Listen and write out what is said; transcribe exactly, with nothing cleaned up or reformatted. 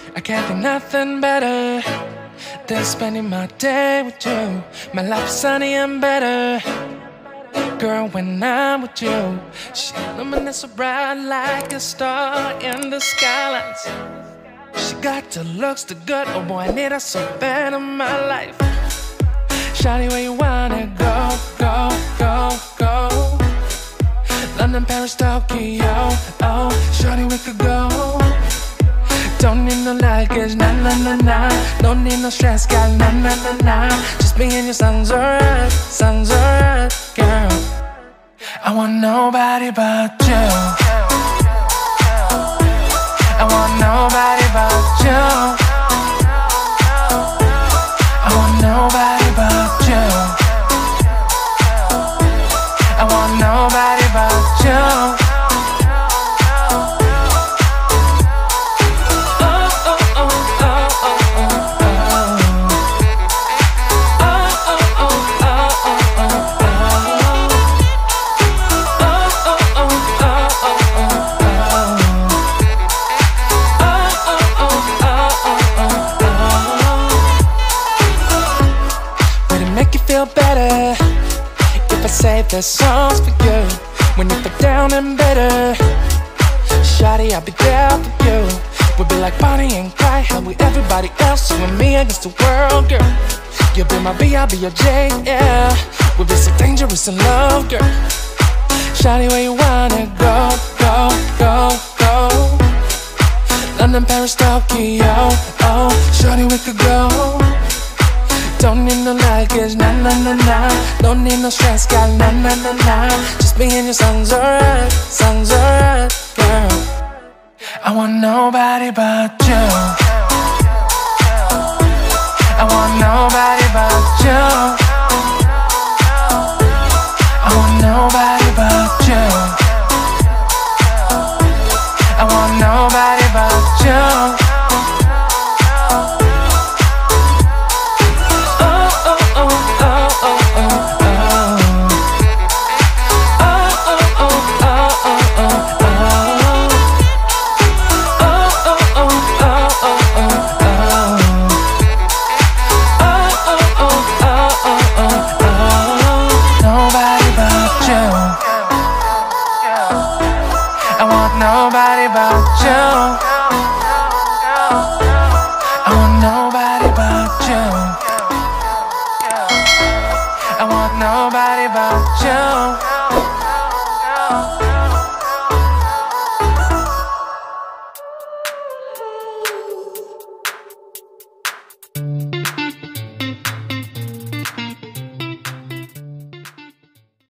I can't think nothing better than spending my day with you. My life's sunny and better, girl, when I'm with you. She illuminates so bright like a star in the skylines. She got the looks, the good, oh boy, I need her so bad in my life. Shawty, where you wanna go, go, go, go? London, Paris, Tokyo, oh, shawty, we could go. Don't need no luggage, nah, nah, nah, nah. Don't need no stress, girl, nah, nah, nah, nah. Just me and you sounds alright, sounds alright, girl. I want nobody but you. I want nobody but you. I want nobody but you. I want nobody but you. Feel better if I save the songs for you. When you feel down and bitter, shawty, I'll be there for you. We'll be like Bonnie and Clyde, how we everybody else, you and me against the world, girl. You'll be my B, I'll be your J, yeah. We'll be so dangerous in love, girl. Shawty, where you wanna go, go, go, go? London, Paris, Tokyo, oh, shawty, we could go. Don't need no luggage, nah, nah, nah, nah. Don't need no stress, girl, nah, nah, nah, nah. Just me and you sounds alright, sounds alright, girl. I want nobody but you. I want nobody but you. I want nobody but you. I want nobody but you. Nobody but you. I want nobody but you. I want nobody but you.